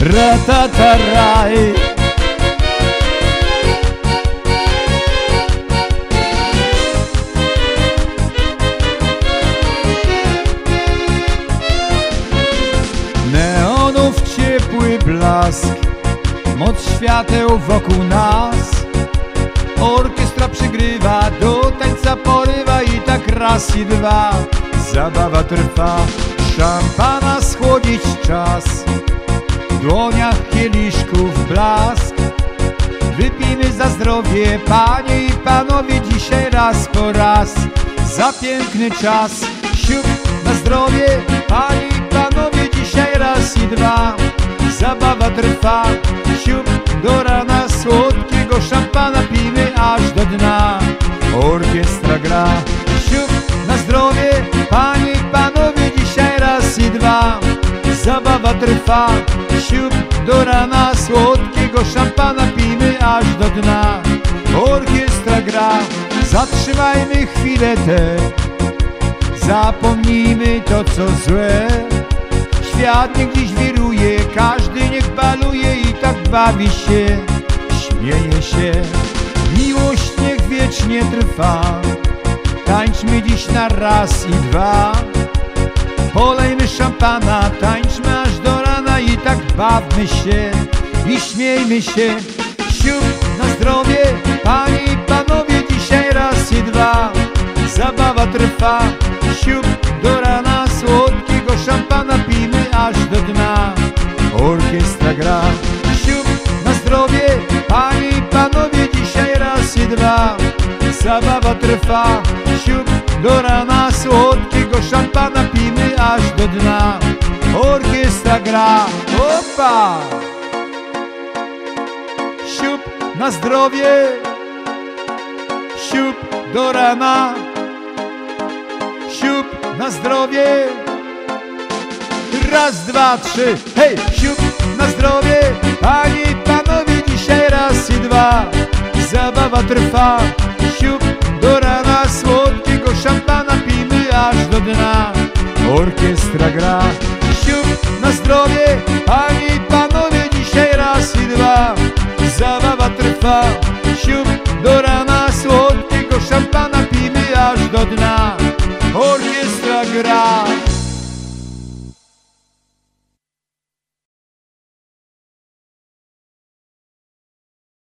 Ratataraj. Neonów ciepły blask, moc świateł wokół nas. Orkiestra przygrywa, do tańca porywa i tak raz i dwa. Zabawa trwa, szampana schłodzić czas. W dłoniach kieliszków blask. Wypijmy za zdrowie, panie i panowie, dzisiaj raz po raz. Za piękny czas, siup na zdrowie, panie i panowie, dzisiaj raz i dwa. Zabawa trwa, siup do rana, słodkiego szampana pijmy aż do dna. Orkiestra gra, siup na zdrowie, panie i panowie, dzisiaj raz i dwa. Zabawa trwa, siup do rana, słodkiego szampana pijmy aż do dna. Orkiestra gra, zatrzymajmy chwilę tę, zapomnijmy to co złe. Świat niech dziś wiruje, każdy niech baluje i tak bawi się, śmieje się. Miłość niech wiecznie trwa, tańczmy dziś na raz i dwa. Polejmy szampana, tańczmy aż do rana i tak bawmy się i śmiejmy się. Siup na zdrowie, panie i panowie, dzisiaj raz i dwa. Zabawa trwa, siup do rana, słodkiego szampana pijmy aż do dna. Orkiestra gra, siup na zdrowie, panie i panowie, dzisiaj raz i dwa. Zabawa trwa, siup do rana, słodkiego szampana pijmy aż do dna. Orkiestra gra, opa! Siup na zdrowie, siup do rana, siup na zdrowie. Raz, dwa, trzy, hej! Siup na zdrowie, panie i panowie, dzisiaj raz i dwa. Zabawa trwa, siup do rana, słodkiego szampana pijmy aż do dna. Orkiestra gra,